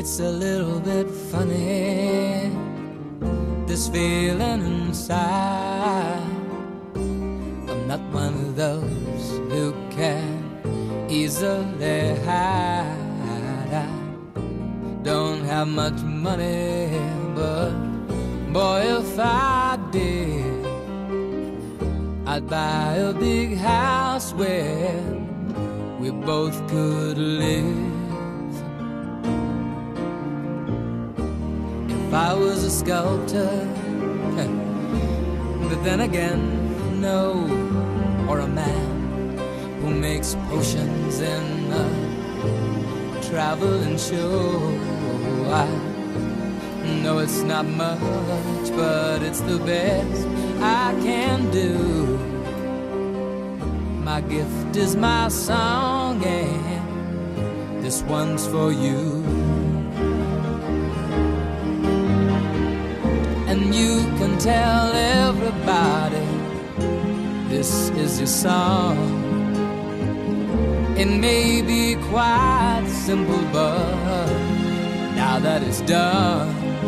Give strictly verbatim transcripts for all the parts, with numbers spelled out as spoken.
It's a little bit funny, this feeling inside. I'm not one of those who can easily hide. I don't have much money, but boy, if I did, I'd buy a big house where we both could live. If I was a sculptor, but then again, no, or a man who makes potions in a traveling show. I know it's not much, but it's the best I can do. My gift is my song, and this one's for you. And you can tell everybody this is your song. It may be quite simple, but now that it's done,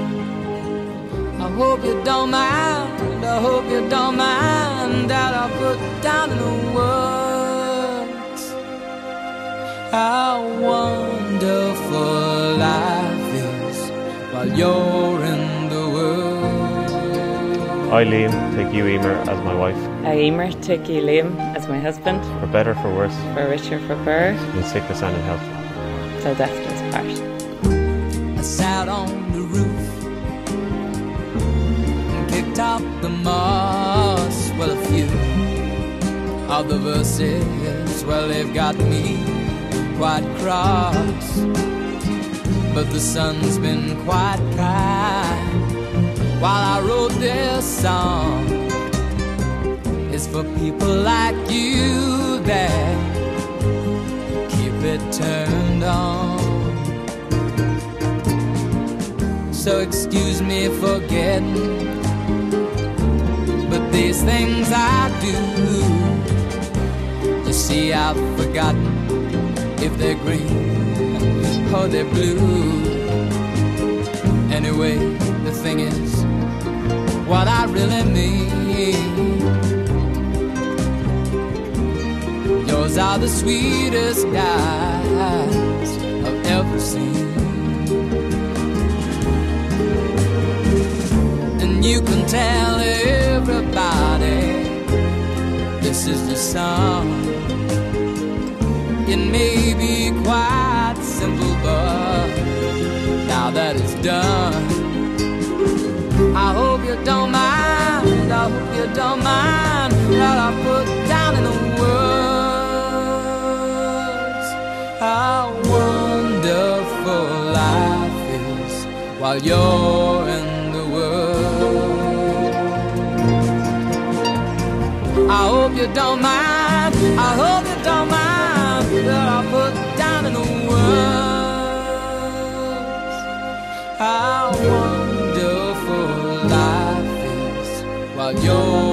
I hope you don't mind, I hope you don't mind that I put down in the words how wonderful life is while you're in the world. I, Liam, take you, Eimear, as my wife. I, Eimear, take you, Liam, as my husband. For better, for worse. For richer, for poorer. In sickness and in health. Till death do us part. I sat on the roof and kicked out the moss. Well, a few of the verses, well, they've got me quite cross. But the sun's been quite kind while I wrote this song. It's for people like you that keep it turned on. So excuse me for getting, but these things I do, you see, I've forgotten if they're green or they're blue. Anyway, the thing is, what I really mean, yours are the sweetest eyes I've ever seen. And you can tell everybody this is the song. It may be quite simple, but now that it's done, I hope you don't mind, I hope you don't mind that I put down in the words how wonderful life is while you're in the world. I hope you don't mind, I hope you don't mind that I put down in the words how wonderful life is while you're